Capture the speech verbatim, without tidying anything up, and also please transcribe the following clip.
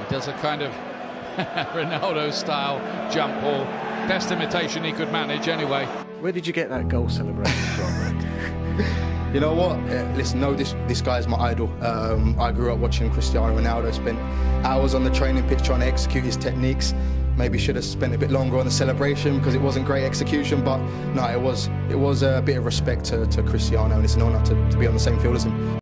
does a kind of Ronaldo-style jump ball. Best imitation he could manage, anyway. Where did you get that goal celebration from, man? You know what? Uh, listen, no, this this guy's my idol. Um, I grew up watching Cristiano Ronaldo. Spent hours on the training pitch trying to execute his techniques. Maybe should have spent a bit longer on the celebration because it wasn't great execution. But no, it was it was a bit of respect to, to Cristiano, and it's an honour to, to be on the same field as him.